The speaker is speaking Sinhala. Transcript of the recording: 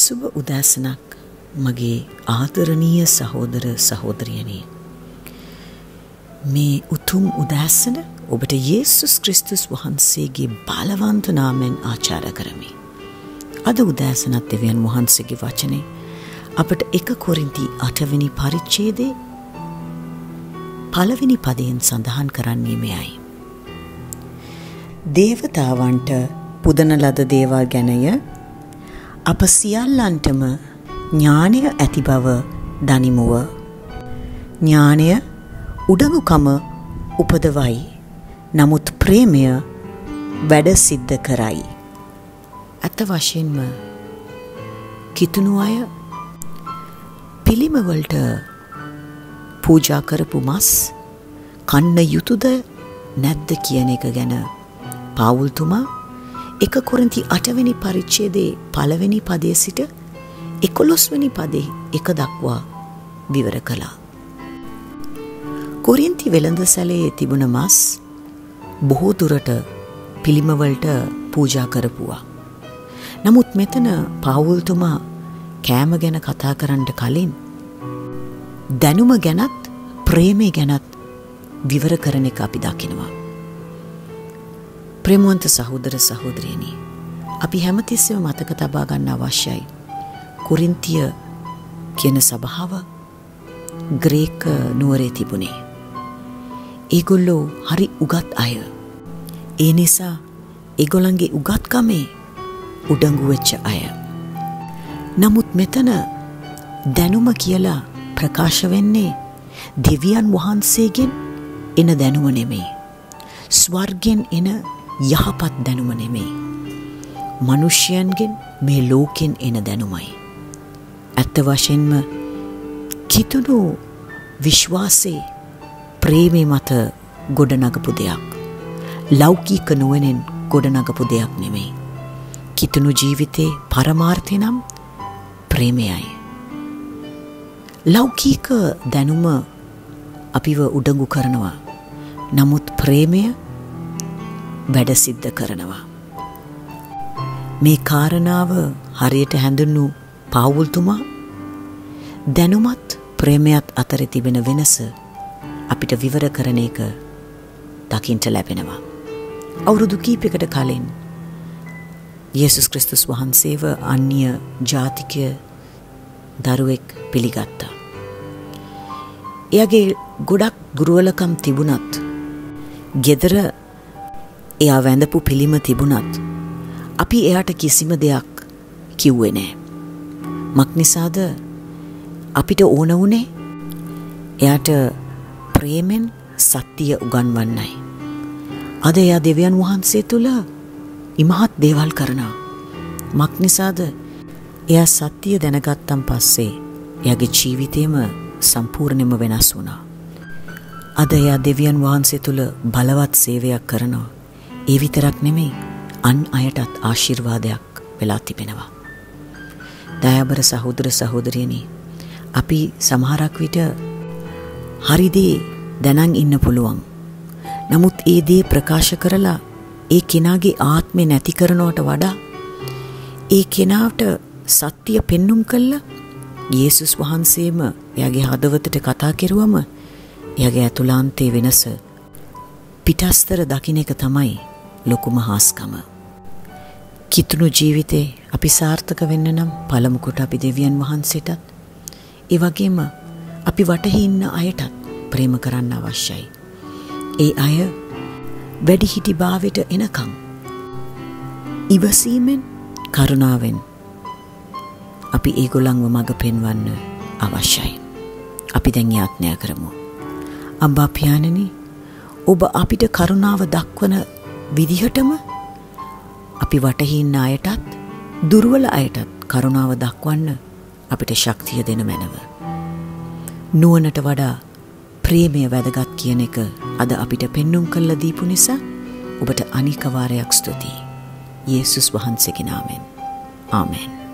සුබ උදෑසනක් මගේ ආදරණීය සහෝදර සහෝදරියනි. මේ උතුම් උදෑසන ඔබට යේසුස් ක්‍රිස්තුස් වහන්සේගේ බලවන්ත නාමයෙන් ආචාර කරමි. අද උදෑසනත් දෙවියන් වහන්සේගේ වචනේ අපට 1 කොරින්ති 8 වෙනි පරිච්ඡේදයේ පළවෙනි පදයෙන් සඳහන් කරන්නේ මෙයයි. දේවතාවන්ට පුදන ලද දේවල් ගැනය අප සියල්ලන්ටම ඥානය ඇති බව දනිමුව. ඥානය උඩඟුකම උපදවයි, නමුත් ප්‍රේමය වැඩ සිද්ධ කරයි. ඇත්ත වශයෙන්ම කිතුණු අය පිළිමවලට පූජා කරපු මස් කන්න යුතුද නැද්ද කියන එක ගැන පාවුල්තුමා 1 කොරින්ති 8 වෙනි පරිච්ඡේදයේ පළවෙනි පදයේ සිට 11 වෙනි පදයේ 1 දක්වා විවර කළා. කොරින්ති වෙළඳසැලේ තිබුණ මස් බොහෝ දුරට පිළිමවලට පූජා කරපුවා. නමුත් මෙතන පාවුල්තුමා කෑම ගැන කතා කරන්න කලින් දැනුම ගැනත් ප්‍රේමය ගැනත් විවර කරන එක අපි දකිනවා. ප්‍රේමවන්ත සහෝදර සහෝදරියනි, අපි හැමතිස්සෙම මතක තබා ගන්න අවශ්‍යයි. කොරින්තිය කියන සභාව ග්‍රීක නුවරේ තිබුණේ. ඒගොල්ලෝ හරි උගත් අය. ඒ නිසා ඒගොල්ලන්ගේ උගත්කමේ උඩඟු වෙච්ච අය. නමුත් මෙතන දැනුම කියලා ප්‍රකාශ වෙන්නේ දෙවියන් වහන්සේගෙන් එන දැනුම නෙමෙයි. ස්වර්ගෙන් එන යහපත් දැනුම නෙමෙයි. මිනිසයන්ගෙන් මේ ලෝකෙන් එන දැනුමයි. ඇත්ත වශයෙන්ම කිතුණු විශ්වාසයේ ප්‍රේමේ මත ගොඩනගපු දෙයක්. ලෞකික නුවණෙන් ගොඩනගපු දෙයක් නෙමෙයි. කිතුණු ජීවිතේ පරමාර්ථය නම් ප්‍රේමයයි. ලෞකික දැනුම අපිව උඩඟු කරනවා. නමුත් ප්‍රේමය වැඩ සිද්ධ කරනවා. මේ කාරණාව හරියට හැඳුන්වු පාවුල්තුමා දැනුමත් ප්‍රේමයත් අතර තිබෙන වෙනස අපිට විවර කරන එක දකින්න ලැබෙනවා. අවුරුදු කීපයකට කලින් යේසුස් ක්‍රිස්තුස් වහන්සේව අන්‍ය ජාතික දරුවෙක් පිළිගත්තා. එයාගේ ගොඩක් දුර්වලකම් තිබුණත්, ගෙදර එයා වැඳපු පිළිම තිබුණත් අපි එයාට කිසිම දෙයක් කිව්වේ නෑ. මක් නිසාද? අපිට ඕන වුණේ එයාට ප්‍රේමෙන් සත්‍ය උගන්වන්නයි. අද එයා දෙවියන් වහන්සේ තුල ඉමහත් දේවල් කරනවා. මක් නිසාද? එයා සත්‍ය දැනගත්තන් පස්සේ එයාගේ ජීවිතේම සම්පූර්ණයෙන්ම වෙනස් වුණා. අද එයා දෙවියන් වහන්සේ තුල බලවත් සේවයක් කරනවා. ඒ විතරක් නෙමෙයි, අන් අයටත් ආශිර්වාදයක් වෙලා තිබෙනවා. දයාබර සහෝදර සහෝදරියනි, අපි සමහරක් විට හරි දේ දැනන් ඉන්න පුළුවන්. නමුත් ඒ දේ ප්‍රකාශ කරලා ඒ කෙනාගේ ආත්මය නැති කරනවට වඩා ඒ කෙනාට සත්‍ය පෙන්눔 කළා යේසුස් වහන්සේම එයාගේ හදවතට කතා කෙරුවම එයාගේ ඇතුළාන්තයේ වෙනස පිටස්තර දකින්න එක තමයි ලොකුම හාස්කම. කිතුණු ජීවිතේ අපි සාර්ථක වෙන්න නම් පළමු කොට අපි දෙවියන් වහන්සේටත් ඒ වගේම අපි වටහි ඉන්න අයටත් ප්‍රේම කරන්න අවශ්‍යයි. ඒ අය වැඩිහිටි භාවයට එනකම් ඉවසීමෙන්, කරුණාවෙන් අපි ඒගොල්ලන්ව මඟ පෙන්වන්න අවශ්‍යයි. අපි දැන් යාඥා කරමු. අම්බා පියාණනි, ඔබ අපිට කරුණාව දක්වන විදිහටම අපි වටහි ඉන්න අයටත් දුර්වල අයටත් කරුණාව දක්වන්න අපිට ශක්තිය දෙන මැනව. නුවණට වඩා ප්‍රේමය වැදගත් කියන එක අද අපිට පෙන්눔 කළ දීපු නිසා ඔබට අනික වාරයක් ස්තුතියි. යේසුස් වහන්සේගේ නාමයෙන්. ආමෙන්.